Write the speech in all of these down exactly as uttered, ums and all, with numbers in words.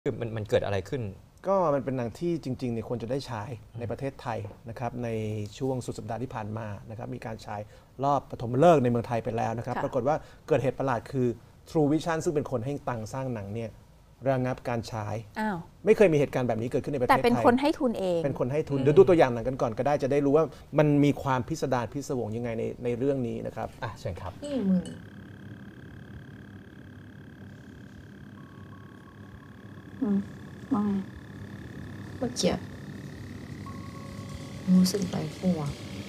คือมันมันเกิดอะไรขึ้นก็มันเป็นหนังที่จริงๆเนี่ยควรจะได้ฉายในประเทศไทยนะครับในช่วงสุดสัปดาห์ที่ผ่านมานะครับมีการฉายรอบปฐมฤกษ์ในเมืองไทยไปแล้วนะครับปรากฏว่าเกิดเหตุประหลาดคือ True Vision ซึ่งเป็นคนให้ตังค์สร้างหนังเนี่ยระงับการฉายไม่เคยมีเหตุการณ์แบบนี้เกิดขึ้นในประเทศไทยแต่เป็นคนให้ทุนเองเป็นคนให้ทุนเดี๋ยวดูตัวอย่างหนังกันก่อนก็ได้จะได้รู้ว่ามันมีความพิสดารพิศวงยังไงในในเรื่องนี้นะครับอ่ะเชิญครับนี่มึงอืมว่าไงเมื่อกี้รู้สึกไรฟัว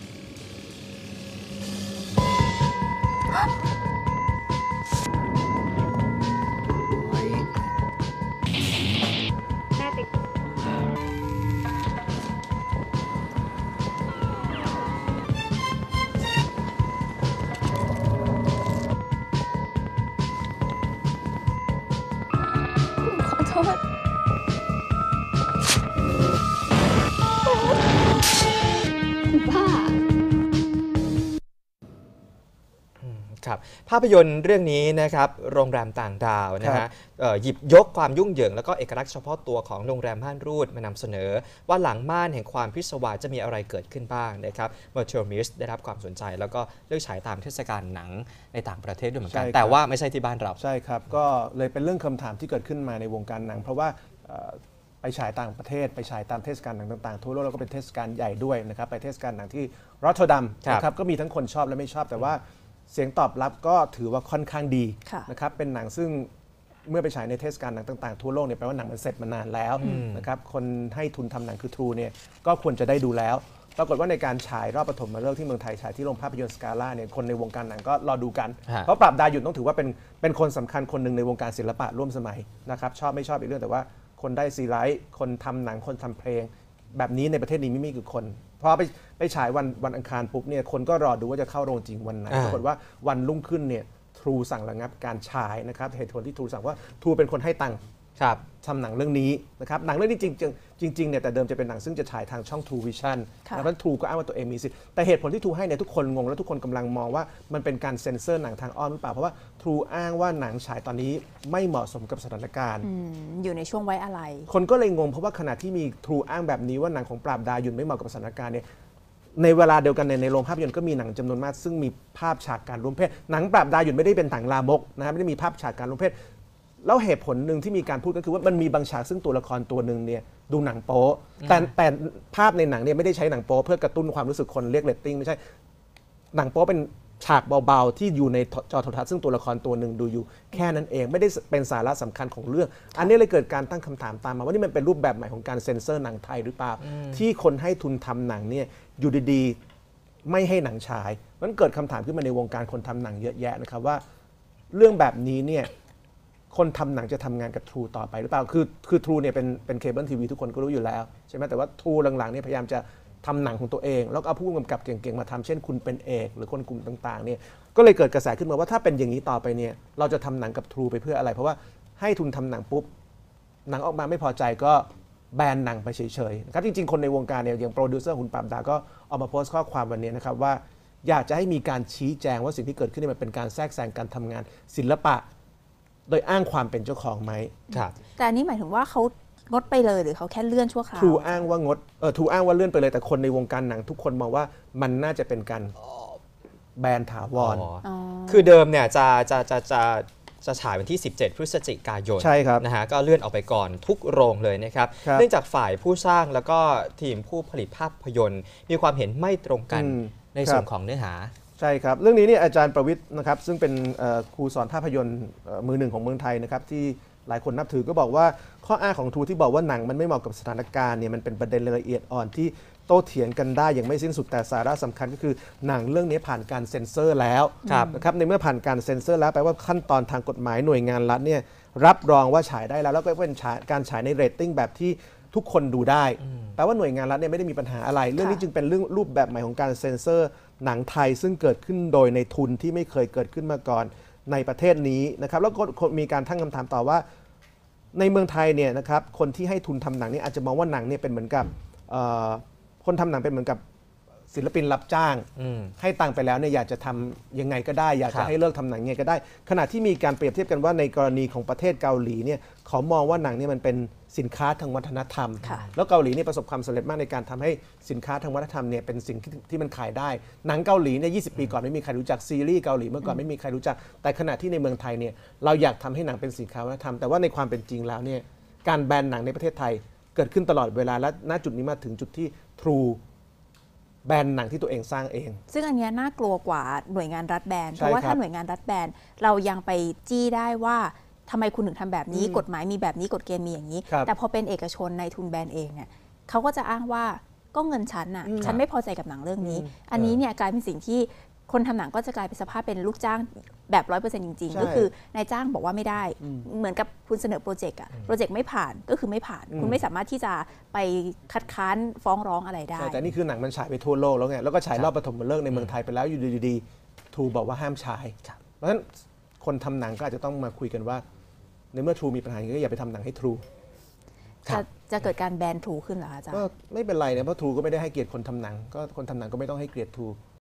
ขอโทษบ้าครับภาพยนตร์เรื่องนี้นะครับโรงแรมต่างดาวนะฮะหยิบยกความยุ่งเหยิงแล้วก็เอกลักษณ์เฉพาะตัวของโรงแรมม่านรูดมานำเสนอว่าหลังม่านแห่งความพิศวาสจะมีอะไรเกิดขึ้นบ้างนะครับเมอร์เทลมิสได้รับความสนใจแล้วก็เลือกฉายตามเทศกาลหนังในต่างประเทศด้วยเหมือนกันแต่ว่าไม่ใช่ที่บ้านเราใช่ครับก็เลยเป็นเรื่องคำถามที่เกิดขึ้นมาในวงการหนังเพราะว่าไปฉายต่างประเทศไปฉายตามเทศกาลหนังต่างๆทั่วโลกแล้วก็เป็นเทศกาลใหญ่ด้วยนะครับไปเทศกาลหนังที่รอตเทอร์ดัมนะครับก็มีทั้งคนชอบและไม่ชอบแต่ว่าเสียงตอบรับก็ถือว่าค่อนข้างดีนะครับเป็นหนังซึ่งเมื่อไปฉายในเทศกาลหนังต่างๆทั่วโลกเนี่ยแปลว่าหนังมันเสร็จมานานแล้วนะครับคนให้ทุนทำหนังคือ True เนี่ยก็ควรจะได้ดูแล้วปรากฏว่าในการฉายรอบปฐมฤกษ์ที่เมืองไทยฉายที่โรงภาพยนตร์สกาล่าเนี่ยคนในวงการหนังก็รอดูกันเพราะปราบดาหยุดต้องถือว่าเป็นเป็นคนสำคัญคนหนึ่งในวงการศิลปะร่วมสมัยนะครับชอบไม่ชอบอีกเรื่องแต่ว่าคนได้ซีไรต์คนทำหนังคนทำเพลงแบบนี้ในประเทศนี้ไม่มีกี่คนพอไปไปฉายวันวันอังคารปุ๊บเนี่ยคนก็รอดูว่าจะเข้าโรงจริงวันไหนปรากฏว่าวันรุ่งขึ้นเนี่ยทรูสั่งระงับการฉายนะครับเหตุผลที่ทรูสั่งว่าทรูเป็นคนให้ตังค์ทำหนังเรื่องนี้นะครับหนังเรื่องนี้จริงจริงจริงเนี่ยแต่เดิมจะเป็นหนังซึ่งจะฉายทางช่อง True Vision แล้วทรูก็อ้างว่าตัวเองมีสิทธิ์แต่เหตุผลที่ทรูให้เนี่ยทุกคนงงและทุกคนกำลังมองว่ามันเป็นการเซ็นเซอร์หนังทางอ้อมหรือเปล่าเพราะว่าทรูอ้างว่าหนังฉายตอนนี้ไม่เหมาะสมกับสถานการณ์อยู่ในช่วงไว้อะไรคนก็เลยงงเพราะว่าขณะที่มีทรูอ้างแบบนี้ว่าหนังของปราบดาหยุดไม่เหมาะกับสถานการณ์เนี่ยในเวลาเดียวกันในในโรงภาพยนตร์ก็มีหนังจำนวนมากซึ่งมีภาพฉากการร่วมเพศหนังปราบดาหยุดไม่ได้เป็นหนังลามกนะครับไม่ได้มีภาพฉากการร่วมเพศแล้วเหตุผลหนึ่งที่มีการพูดก็คือว่ามันมีบางฉากซึ่งตัวละครตัวหนึ่งเนี่ยดูหนังโป๊แต่แต่ภาพในหนังเนี่ยไม่ได้ใช้หนังโป๊เพื่อกระตุ้นความรู้สึกคนเรียกเรตติ้งไม่ใช่หนังโป๊เป็นฉากเบาๆที่อยู่ในจอโทรทัศน์ซึ่งตัวละครตัวหนึ่งดูอยู่แค่นั้นเองไม่ได้เป็นสาระสำคัญของเรื่องอันนี้เลยเกิดการตั้งคำถามตามมาว่านี่มันเป็นรูปแบบใหม่ของการเซ็นเซอร์หนังไทยหรือเปล่าที่คนให้ทุนทำหนังเนี่ยอยู่ดีๆไม่ให้หนังฉายมันเกิดคำถามขึ้นมาในวงการคนทำหนังเยอะแยะนะครับว่าเรื่องแบบนี้เนี่ยคนทำหนังจะทำงานกับ True ต่อไปหรือเปล่าคือคือ True เนี่ยเป็นเป็นเคเบิลทีวีทุกคนก็รู้อยู่แล้วใช่ไหมแต่ว่า True หลังๆเนี่ยพยายามจะทำหนังของตัวเองแล้วก็เอาผู้กำกับเก่งๆมาทำเช่นคุณเป็นเอกหรือคนกลุ่มต่างๆเนี่ยก็เลยเกิดกระแสขึ้นมาว่าถ้าเป็นอย่างนี้ต่อไปเนี่ยเราจะทำหนังกับ True ไปเพื่ออะไรเพราะว่าให้ทุนทำหนังปุ๊บหนังออกมาไม่พอใจก็แบนหนังไปเฉยๆนะครับจริงๆคนในวงการเนี่ยอย่างโปรดิวเซอร์หุ่นปราบดาก็ออกมาโพสต์ข้อความวันนี้นะครับว่าอยากจะให้มีการชี้แจงว่าสิ่งที่เกิดขึ้นมันเป็นการแทรกแซงการทำงานศิลปะโดยอ้างความเป็นเจ้าของไหมครับแต่อันนี้หมายถึงว่าเขางดไปเลยหรือเขาแค่เลื่อนชั่วคราวทรูอ้างว่างดเออทรูอ้างว่าเลื่อนไปเลยแต่คนในวงการหนังทุกคนมองว่ามันน่าจะเป็นการแบนถาวรคือเดิมเนี่ยจะจะจะจะจะฉายวันที่สิบเจ็ดพฤศจิกายนใช่ครับนะฮะก็เลื่อนออกไปก่อนทุกโรงเลยนะครับเนื่องจากฝ่ายผู้สร้างแล้วก็ทีมผู้ผลิตภาพยนตร์มีความเห็นไม่ตรงกันในส่วนของเนื้อหาใช่ครับเรื่องนี้เนี่ยอาจารย์ประวิทย์นะครับซึ่งเป็นครูสอนภาพยนตร์มือหนึ่งของเมืองไทยนะครับที่หลายคนนับถือก็บอกว่าข้ออ้างของทรูที่บอกว่าหนังมันไม่เหมาะกับสถานการณ์เนี่ยมันเป็นประเด็นรายละเอียดอ่อนที่โต้เถียงกันได้อย่างไม่สิ้นสุดแต่สาระสำคัญก็คือหนังเรื่องนี้ผ่านการเซ็นเซอร์แล้วนะครับในเมื่อผ่านการเซ็นเซอร์แล้วแปลว่าขั้นตอนทางกฎหมายหน่วยงานรัฐเนี่ยรับรองว่าฉายได้แล้วแล้วก็เป็นการฉายในเรตติ้งแบบที่ทุกคนดูได้แปลว่าหน่วยงานรัฐเนี่ยไม่ได้มีปัญหาอะไรเรื่องนี้จึงเป็นเรื่องรูปแบบใหม่ของการเซ็นเซอร์หนังไทยซึ่งเกิดขึ้นโดยในทุนที่ไม่เคยเกิดขึ้นมาก่อนในประเทศนี้นะครับแล้วก็มีการตั้งคำถามต่อว่าในเมืองไทยเนี่ยนะครับคนที่ให้ทุนทำหนังนี่อาจจะมองว่าหนังเนี่ยเป็นเหมือนกับคนทำหนังเป็นเหมือนกับศิลปินรับจ้างอืมให้ตังค์ไปแล้วเนี่ยอยากจะทำยังไงก็ได้ อยากครัจะบให้เลิกทำหนังยังไงก็ได้ ขณะที่มีการเปรียบเทียบกันว่าในกรณีของประเทศเกาหลีเนี่ยเขามองว่าหนังเนี่ยมันเป็นสินค้าทางวัฒนธรรมค่ะแล้วเกาหลีเนี่ยประสบความสำเร็จมากในการทำให้สินค้าทางวัฒนธรรมเนี่ยเป็นสิ่งที่ที่มันขายได้ หนังเกาหลีเนี่ยยีปีก่อนไม่มีใครรู้จักซีรีส์เกาหลีเมื่อก่อนไม่มีใครรู้จัก แต่ขณะที่ในเมืองไทยเนี่ยเราอยากทำให้หนังเป็นสินค้าวัฒนธรรมแต่ว่าในความเป็นจริงแล้วเนี่ยการแบนหนังในประเทศไทยเกิดขึ้นตลอดเวลาและณจุดนี้มาถึงจุดที่ True แบนหนังที่ตัวเองสร้างเองซึ่งอันเนี้ยน่ากลัวกว่าหน่วยงานรัฐแบนใช่เพราะว่าครับถ้าหน่วยงานรัฐแบนเรายังไปจี้ได้ว่าทำไมคุณถึงทำแบบนี้อืมกฎหมายมีแบบนี้กฎเกณฑ์มีอย่างนี้ครับแต่พอเป็นเอกชนในทุนแบนเองเนี่ยเขาก็จะอ้างว่าก็เงินฉันน่ะอืมฉันไม่พอใจกับหนังเรื่องนี้อืมอันนี้เนี่ยกลายเป็นสิ่งที่คนทำหนังก็จะกลายเป็นสภาพเป็นลูกจ้างแบบร้อยเปอร์เซ็นต์จริงใช่ๆ ก็คือนายจ้างบอกว่าไม่ได้ เหมือนกับคุณเสนอโปรเจกต์อะโปรเจกต์ไม่ผ่านก็คือไม่ผ่านอืมคุณไม่สามารถที่จะไปคัดค้านฟ้องร้องอะไรได้ใช่แต่นี่คือหนังมันฉายไปทั่วโลกแล้วไงแล้วก็ฉายรอบปฐมฤกษ์ในเมืองไทยไปแล้วอยู่ดีๆ True บอกว่าห้ามฉายครับเพราะฉะนั้นคนทำหนังก็อาจจะต้องมาคุยกันว่า ในเมื่อ True มีปัญหาอย่างนี้ก็อย่าไปทำหนังให้ True ครัจะบจะเกิดการแบนถูขึ้นเหรอคะอาจารย์ก็ไม่เป็นไรนะเพราะ True ก็ไม่ได้ให้เกียรติคนทำหนังก็คนทำหนังก็ไม่ต้องให้เกียรติ True